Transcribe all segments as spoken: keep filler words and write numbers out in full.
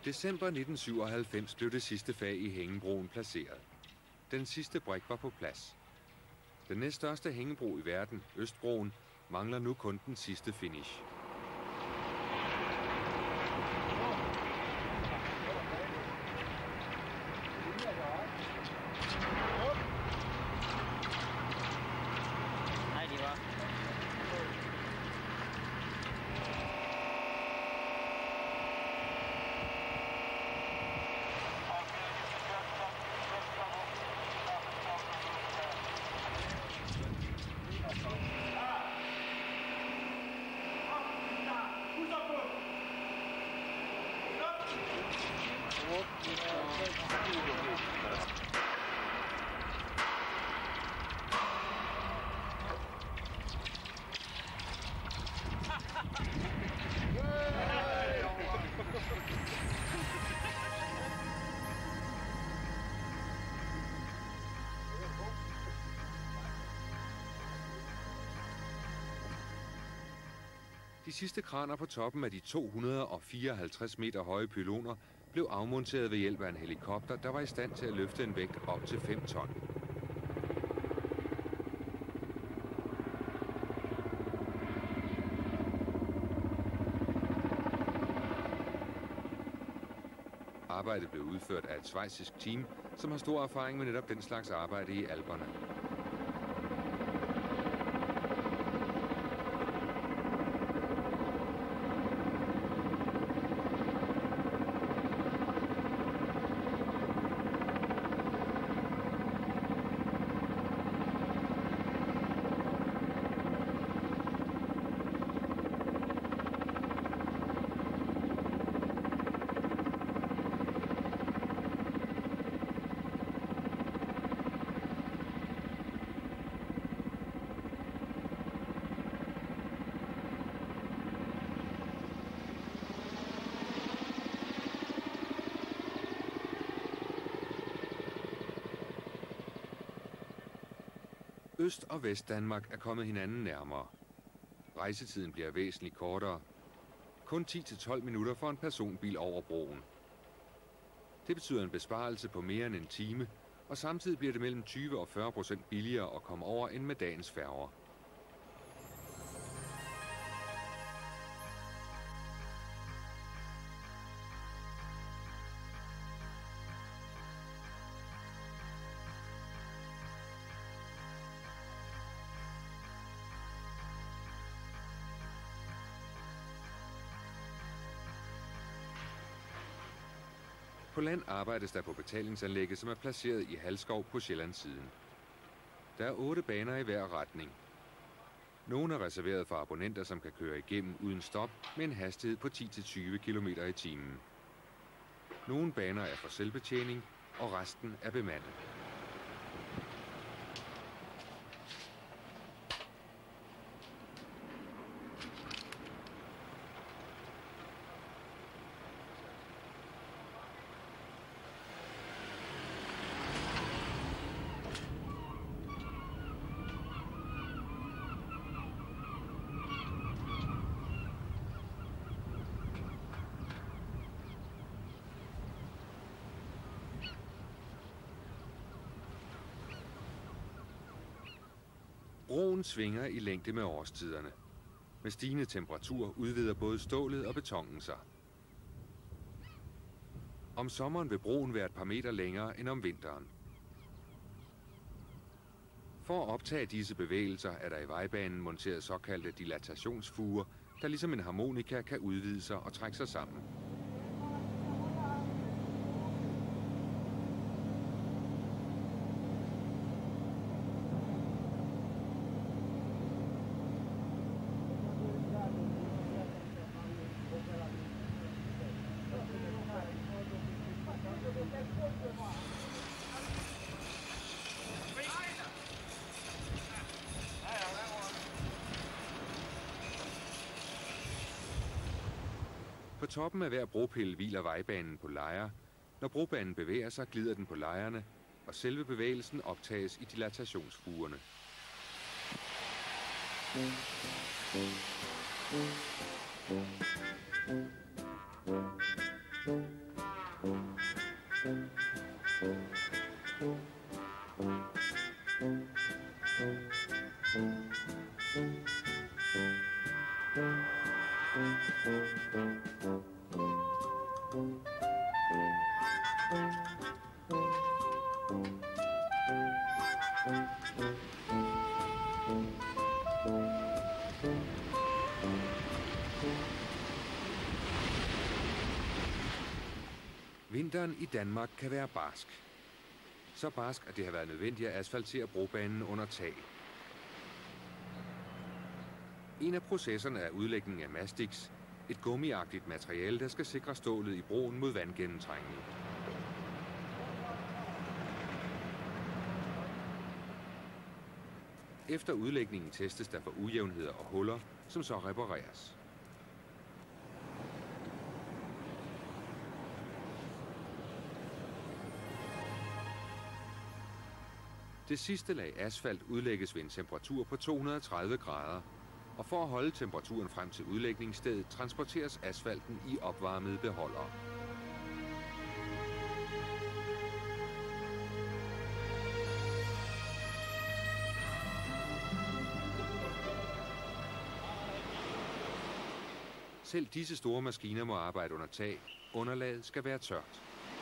December nitten syvoghalvfems blev det sidste fag i hængebroen placeret. Den sidste brik var på plads. Den næststørste hængebro i verden, Østbroen, mangler nu kun den sidste finish. De sidste kraner på toppen af de to hundrede og fireoghalvtreds meter høje pyloner blev afmonteret ved hjælp af en helikopter, der var i stand til at løfte en vægt op til fem ton. Arbejdet blev udført af et schweizisk team, som har stor erfaring med netop den slags arbejde i Alperne. Øst- og Vestdanmark er kommet hinanden nærmere. Rejsetiden bliver væsentligt kortere. Kun ti til tolv minutter for en personbil over broen. Det betyder en besparelse på mere end en time, og samtidig bliver det mellem tyve og fyrre procent billigere at komme over end med dagens færger. På land arbejdes der på betalingsanlægget, som er placeret i Halskov på Sjællandssiden. Der er otte baner i hver retning. Nogle er reserveret for abonnenter, som kan køre igennem uden stop med en hastighed på ti til tyve kilometer i timen. Nogle baner er for selvbetjening, og resten er bemandet. Broen svinger i længde med årstiderne. Med stigende temperatur udvider både stålet og betongen sig. Om sommeren vil broen være et par meter længere end om vinteren. For at optage disse bevægelser er der i vejbanen monteret såkaldte dilatationsfuger, der ligesom en harmonika kan udvide sig og trække sig sammen. På toppen af hver bropille hviler vejbanen på lejer. Når brobanen bevæger sig, glider den på lejerne, og selve bevægelsen optages i dilatationsfugerne. Vinteren i Danmark kan være barsk. Så barsk, at det har været nødvendigt at asfaltere brobanen under tag. En af processerne er udlægning af mastix, et gummiagtigt materiale, der skal sikre stålet i broen mod vandgennemtrængning. Efter udlægningen testes der for ujævnheder og huller, som så repareres. Det sidste lag asfalt udlægges ved en temperatur på to hundrede og tredive grader, og for at holde temperaturen frem til udlægningsstedet transporteres asfalten i opvarmede beholdere. Selv disse store maskiner må arbejde under tag. Underlaget skal være tørt.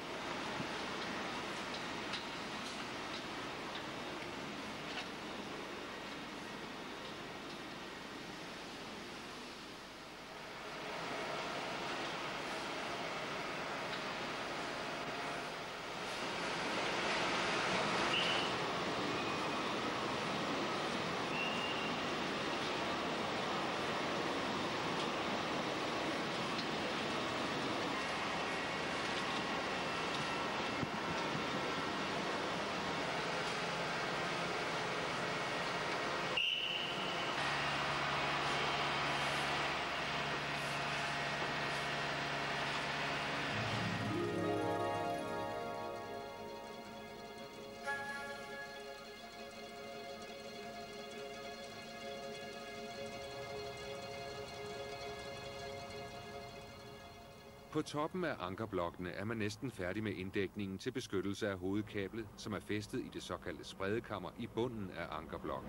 På toppen af ankerblokkene er man næsten færdig med inddækningen til beskyttelse af hovedkablet, som er fæstet i det såkaldte spredekammer i bunden af ankerblokken.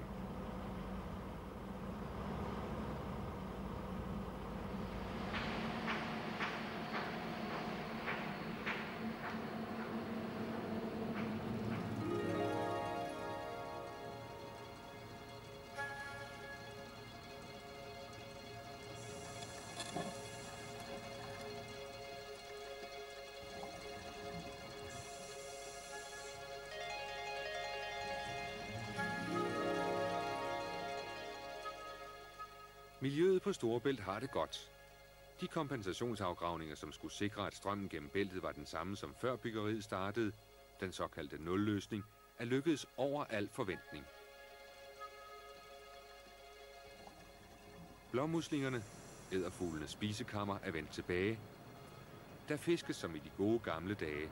Miljøet på Storebælt har det godt. De kompensationsafgravninger, som skulle sikre, at strømmen gennem bæltet var den samme som før byggeriet startede, den såkaldte nulløsning, er lykkedes over al forventning. Blåmuslingerne, edderfuglenes spisekammer, er vendt tilbage. Der fiskes som i de gode gamle dage.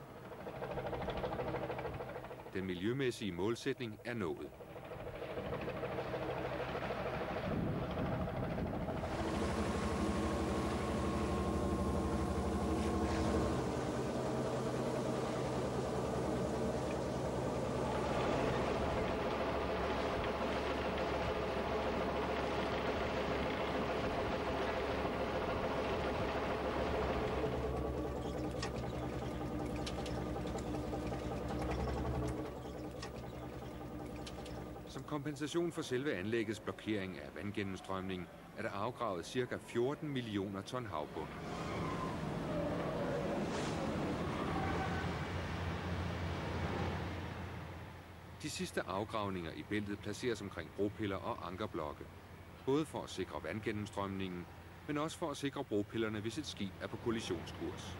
Den miljømæssige målsætning er nået. Som kompensation for selve anlæggets blokering af vandgennemstrømningen er der afgravet ca. fjorten millioner ton havbund. De sidste afgravninger i bæltet placeres omkring bropiller og ankerblokke, både for at sikre vandgennemstrømningen, men også for at sikre bropillerne, hvis et skib er på kollisionskurs.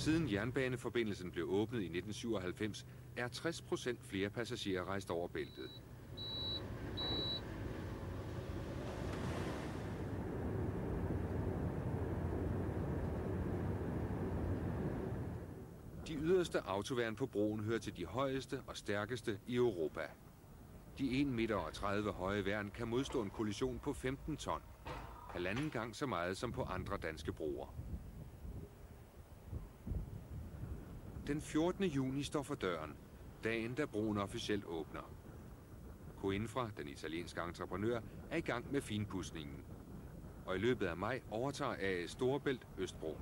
Siden jernbaneforbindelsen blev åbnet i nitten syvoghalvfems, er tres procent flere passagerer rejst over bæltet. De yderste autoværn på broen hører til de højeste og stærkeste i Europa. De en meter tredive høje værn kan modstå en kollision på femten ton. Halvanden gang så meget som på andre danske broer. Den fjortende juni står for døren, dagen da broen officielt åbner. Coinfra, den italienske entreprenør, er i gang med finpudsningen. Og i løbet af maj overtager A S Storebælt Østbroen.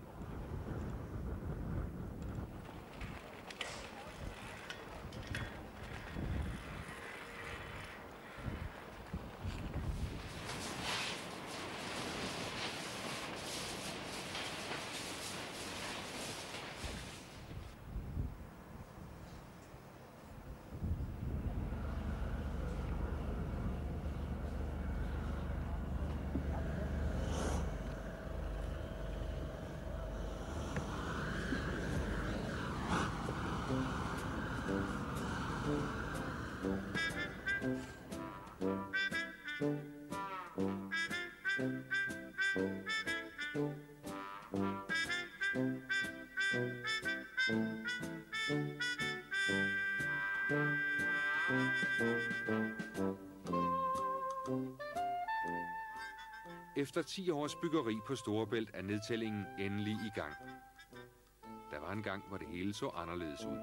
Efter ti års byggeri på Storebælt er nedtællingen endelig i gang. Der var en gang, hvor det hele så anderledes ud.